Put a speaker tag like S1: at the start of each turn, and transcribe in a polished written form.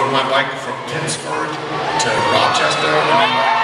S1: rode my bike from Pittsburgh to Rochester, and then